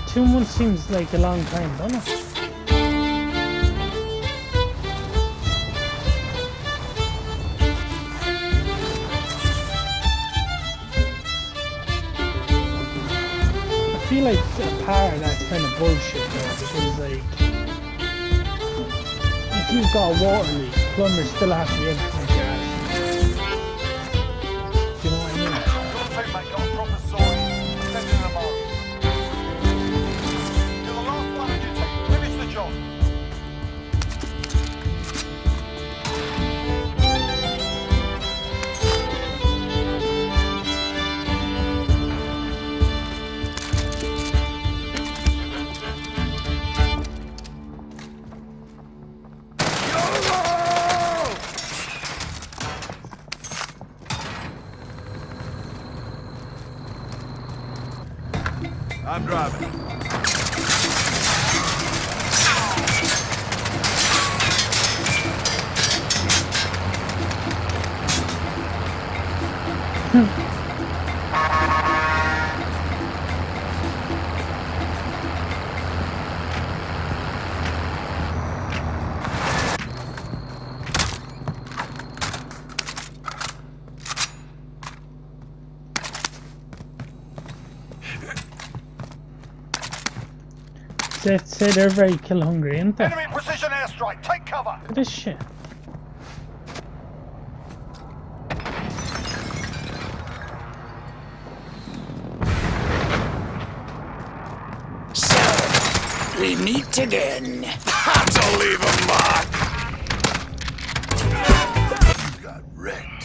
2 months seems like a long time, doesn't it? I feel like a part of that's kind of bullshit though, because like, if you've got a water leak, plumbers still have to be able to pump your ass. Do you know what I mean? Your teammate got a proper sorry. Send him a mark. You're the last one of your team. Finish the job. I'm driving. Say they're very kill hungry, ain't they? Enemy precision airstrike. Take cover. Look at this shit. So, we meet again. To leave a mark. You got wrecked.